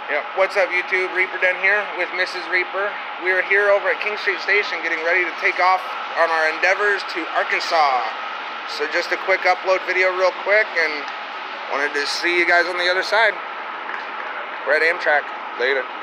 Yep. What's up, YouTube? Reaper Den here with Mrs. Reaper. We are here over at King Street Station getting ready to take off on our endeavors to Arkansas. So just a quick upload video real quick, and wanted to see you guys on the other side. We're at Amtrak. Later.